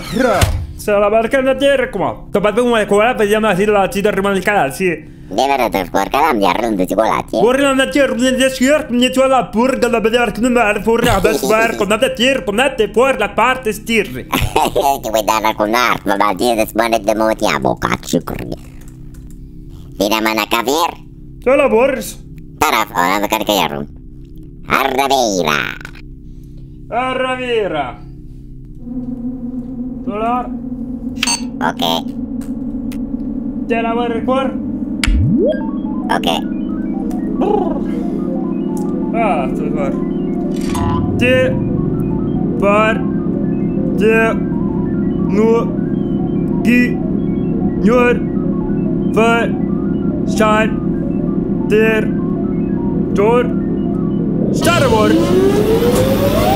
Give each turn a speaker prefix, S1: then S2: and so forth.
S1: Se la barca de cum? Că poate mai cola pe ea mai la ți de rămân canal, si.
S2: De verdad, por cada un día de chocolate.
S1: Ori la nacer, de schier, ne tu la purga da vedere că nu mai furra, da svar, cum da tir, cum da te por la parte stir.
S2: Ti vuoi dare con art, ma va dire spone de moti a boca ciucri. Vine mana caver?
S1: Ce la bors?
S2: Taraf, ona me carica iarun. Arraveira.
S1: Arravira. Dolar.
S2: Ok.
S1: Te la vuoi ricordare?
S2: Ok.
S1: Ah, tu var. Te var de nu gi njör för shan der dor starvor.